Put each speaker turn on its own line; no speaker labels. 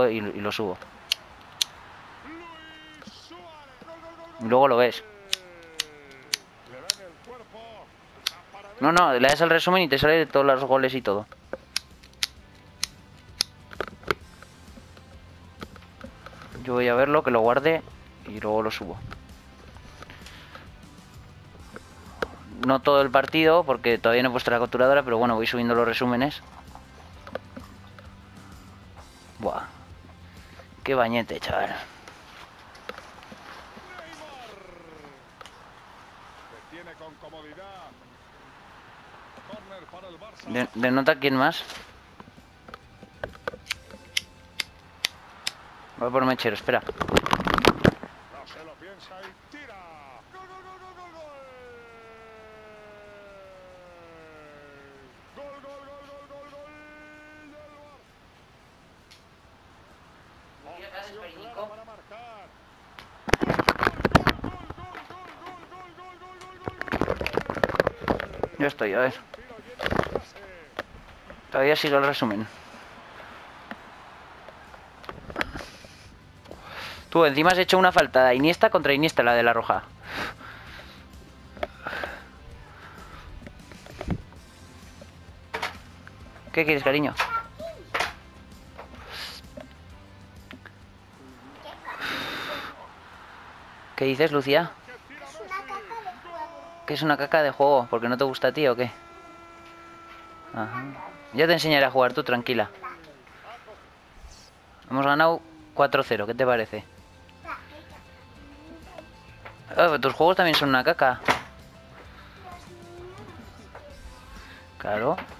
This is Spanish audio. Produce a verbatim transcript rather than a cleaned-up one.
cojo y, y lo subo. Y luego lo ves. No, no, le das el resumen y te sale todos los goles y todo. Yo voy a verlo, que lo guarde y luego lo subo. No todo el partido, porque todavía no he puesto la capturadora, pero bueno, voy subiendo los resúmenes. Buah. Qué bañete, chaval. De, denota quién más. Voy por mechero, espera.
No se lo piensa y tira. ¡Gol, gol, gol, gol, gol, gol! ¡Gol, gol, gol, gol, gol, gol! Del Bar. Ocasión clara para marcar.
Yo estoy, a ver. Todavía sigo el resumen. Tú encima has hecho una falta de Iniesta contra Iniesta, la de la roja. ¿Qué quieres, cariño? ¿Qué dices, Lucía? ¿Qué es una caca de juego? ¿Porque no te gusta a ti o qué? Ajá. Ya te enseñaré a jugar tú, tranquila. Hemos ganado cuatro cero, ¿qué te parece? Oh, tus juegos también son una caca. Claro.